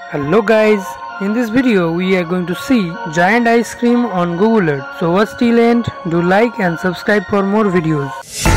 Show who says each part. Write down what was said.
Speaker 1: Hello guys, in this video we are going to see giant ice cream on Google Earth. So watch till end, do like and subscribe for more videos.